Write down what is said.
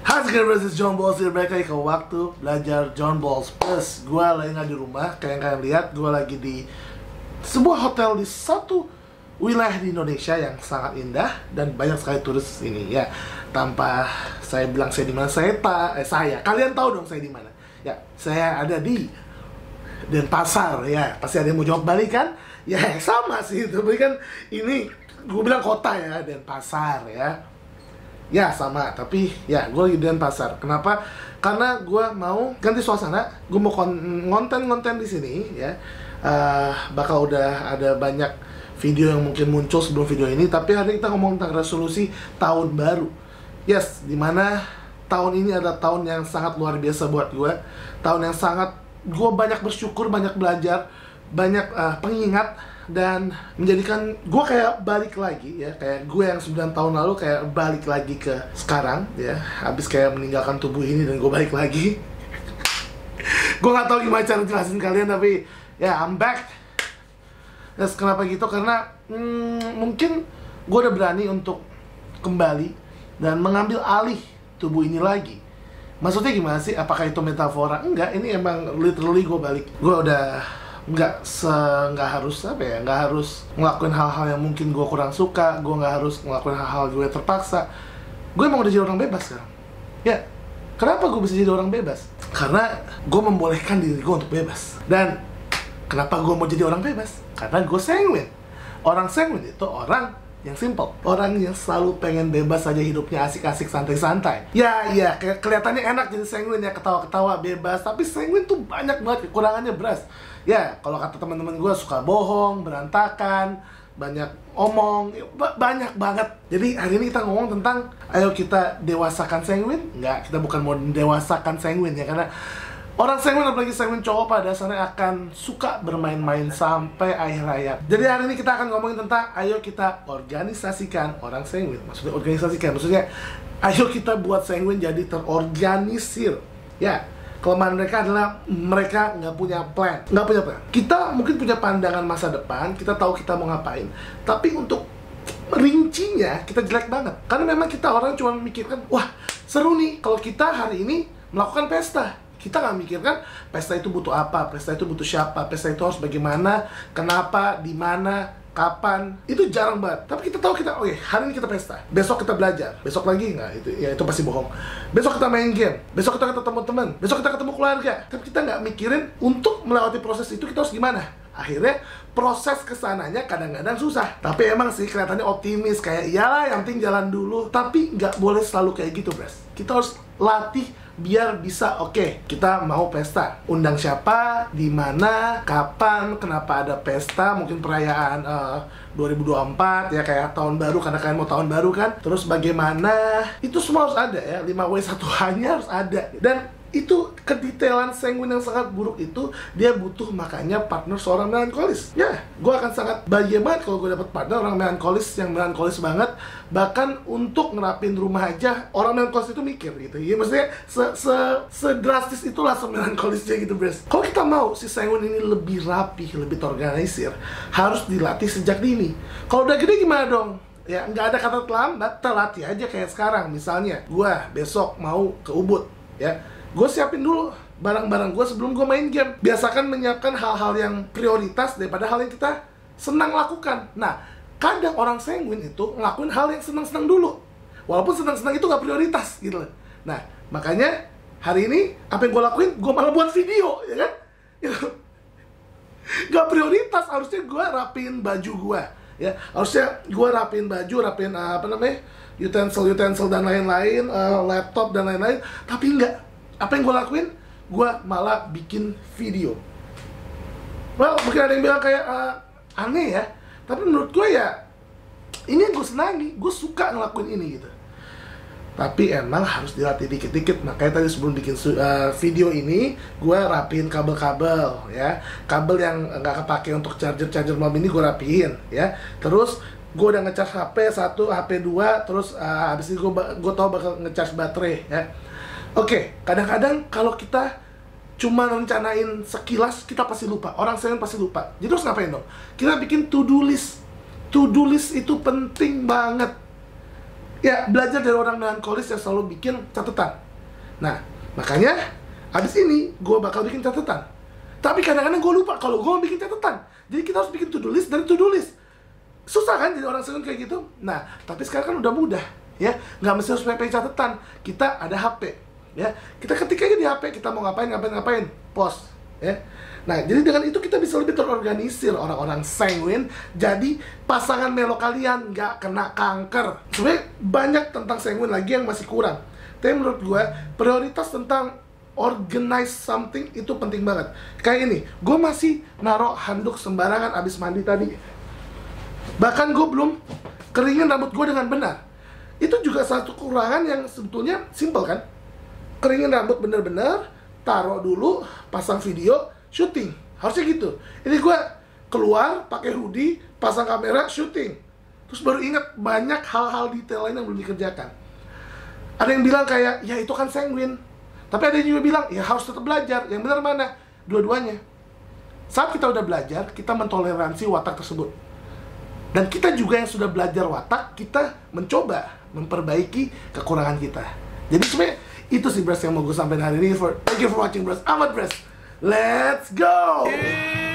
Hai sekarang this is John Balls here, balik lagi ke waktu belajar John Balls Plus. Gue lagi nggak di rumah, kayak yang kalian lihat, gue lagi di sebuah hotel di satu wilayah di Indonesia yang sangat indah dan banyak sekali turis ini ya. Tanpa saya bilang saya di mana, kalian tahu dong saya di mana. Ya, saya ada di Denpasar ya. Pasti ada yang mau jawab balik kan? Ya sama sih, tapi kan ini gue bilang kota ya, Denpasar ya. Ya sama, tapi ya gue lagi di Denpasar. Kenapa? Karena gue mau ganti suasana. Gue mau konten-konten di sini ya. Bakal udah ada banyak video yang mungkin muncul sebelum video ini. Tapi hari ini kita ngomong tentang resolusi tahun baru. Yes, dimana tahun ini adalah tahun yang sangat luar biasa buat gue. Tahun yang sangat gue banyak bersyukur, banyak belajar, banyak pengingat, dan menjadikan gue kayak balik lagi ya, kayak gue yang 9 tahun lalu kayak balik lagi ke sekarang ya, habis kayak meninggalkan tubuh ini dan gue balik lagi. Gue nggak tahu gimana cara jelasin kalian, tapi ya I'm back. Terus kenapa gitu? Karena mungkin gue udah berani untuk kembali dan mengambil alih tubuh ini lagi. Maksudnya gimana sih? Apakah itu metafora? Enggak, ini emang literally gue balik. Gue udah nggak harus nggak harus ngelakuin hal-hal yang mungkin gue kurang suka. Gue nggak harus ngelakuin hal-hal gue terpaksa. Gue emang udah jadi orang bebas sekarang ya. Kenapa gue bisa jadi orang bebas? Karena gue membolehkan diri gue untuk bebas. Dan kenapa gue mau jadi orang bebas? Karena gue sanguin. Orang sanguin itu orang yang simple, orang yang selalu pengen bebas aja hidupnya, asik-asik, santai-santai. Ya, kelihatannya enak jadi sanguin ya, ketawa-ketawa, bebas. Tapi sanguin tuh banyak banget kekurangannya, bros. Ya, kalau kata teman-teman gue, suka bohong, berantakan, banyak omong, banyak banget. Jadi hari ini kita ngomong tentang, ayo kita dewasakan sanguin. Enggak, kita bukan mau dewasakan sanguin ya, karena orang sanguin, apalagi sanguin cowok, pada dasarnya akan suka bermain-main sampai akhir hayat. Jadi hari ini kita akan ngomongin tentang ayo kita organisasikan orang sanguin. Maksudnya organisasikan, maksudnya ayo kita buat sanguin jadi terorganisir. Ya, kelemahan mereka adalah mereka nggak punya plan. Kita mungkin punya pandangan masa depan, kita tahu kita mau ngapain, tapi untuk rincinya kita jelek banget. Karena memang kita orang cuma memikirkan, wah seru nih kalau kita hari ini melakukan pesta. Kita nggak mikirkan pesta itu butuh apa, pesta itu butuh siapa, pesta itu harus bagaimana, kenapa, di mana, kapan. Itu jarang banget. Tapi kita tahu oke, hari ini kita pesta, besok kita belajar, besok lagi nggak, itu pasti bohong. Besok kita main game, besok kita ketemu teman, besok kita ketemu keluarga. Tapi kita nggak mikirin untuk melewati proses itu kita harus gimana. Akhirnya proses kesananya kadang-kadang susah. Tapi emang sih kelihatannya optimis, kayak iyalah yang penting jalan dulu. Tapi nggak boleh selalu kayak gitu, bros. Kita harus latih biar bisa, oke, kita mau pesta, undang siapa, di mana, kapan, kenapa ada pesta, mungkin perayaan 2024 ya, kayak tahun baru karena kalian mau tahun baru kan. Terus bagaimana, itu semua harus ada ya, 5W1H-nya harus ada. Dan itu kedetailan sanguin yang sangat buruk itu dia butuh, makanya partner seorang melankolis. Ya, gue akan sangat bahagia banget kalau gue dapat partner orang melankolis yang melankolis banget. Bahkan untuk ngerapin rumah aja orang melankolis itu mikir gitu. Ya maksudnya sedrastis itulah melankolisnya gitu, bros. Kalau kita mau si sanguin ini lebih rapih, lebih terorganisir, harus dilatih sejak dini. Kalau udah gede gimana dong? Ya nggak ada kata terlambat, terlatih aja kayak sekarang. Misalnya gue besok mau ke Ubud ya, gue siapin dulu barang-barang gue sebelum gue main game. Biasakan menyiapkan hal-hal yang prioritas daripada hal yang kita senang lakukan. Nah, kadang orang sanguin itu ngelakuin hal yang senang-senang dulu, walaupun senang-senang itu gak prioritas gitu loh. Nah, makanya hari ini apa yang gue lakuin, gue malah buat video, ya kan? Gak prioritas, harusnya gue rapiin baju gue ya, harusnya gue rapiin baju, rapiin utensil dan lain-lain, laptop dan lain-lain. Tapi enggak. Apa yang gue lakuin? Gue malah bikin video. Well, mungkin ada yang bilang kayak aneh ya, tapi menurut gue ya ini yang gue senangi, gue suka ngelakuin ini gitu. Tapi emang harus dilatih dikit-dikit. Makanya tadi sebelum bikin video ini, gue rapiin kabel-kabel ya. Kabel yang nggak kepake untuk charger mobil ini gue rapiin ya. Terus gue udah ngecharge HP 1, HP 2. Terus habis itu gue tau bakal ngecharge baterai ya. Oke, kadang-kadang kalau kita cuma rencanain sekilas, kita pasti lupa. Orang sanguin pasti lupa. Jadi harus ngapain dong? Kita bikin to-do list. To-do list itu penting banget. Ya, belajar dari orang melankolis yang selalu bikin catatan. Nah, makanya abis ini gue bakal bikin catatan. Tapi kadang-kadang gue lupa kalau gue mau bikin catatan. Jadi kita harus bikin to-do list dari to-do list. Susah kan jadi orang sanguin kayak gitu? Nah, tapi sekarang kan udah mudah, ya. Nggak mesti harus pakai catatan. Kita ada HP, ya. Kita ketik aja di HP, kita mau ngapain, post, ya. Nah, jadi dengan itu kita bisa lebih terorganisir orang-orang sanguin. Jadi pasangan melo kalian nggak kena kanker. Sebenarnya banyak tentang sanguin lagi yang masih kurang. Tapi menurut gue, prioritas tentang organize something itu penting banget. Kayak ini, gue masih naruh handuk sembarangan abis mandi tadi. Bahkan gue belum keringin rambut gue dengan benar. Itu juga satu kekurangan yang sebetulnya simple kan. Keringin rambut bener-bener, taruh dulu, pasang video, syuting. Harusnya gitu. Ini gue keluar, pakai hoodie, pasang kamera, syuting. Terus baru ingat banyak hal-hal detail lain yang belum dikerjakan. Ada yang bilang kayak, ya itu kan sanguin. Tapi ada yang juga bilang, ya harus tetap belajar. Yang benar mana? Dua-duanya. Saat kita udah belajar, kita mentoleransi watak tersebut. Dan kita juga yang sudah belajar watak, kita mencoba memperbaiki kekurangan kita. Jadi sebenarnya itu sih Bres yang mau gue sampaikan hari ini. Thank you for watching Bres. Amat Bres. Let's go!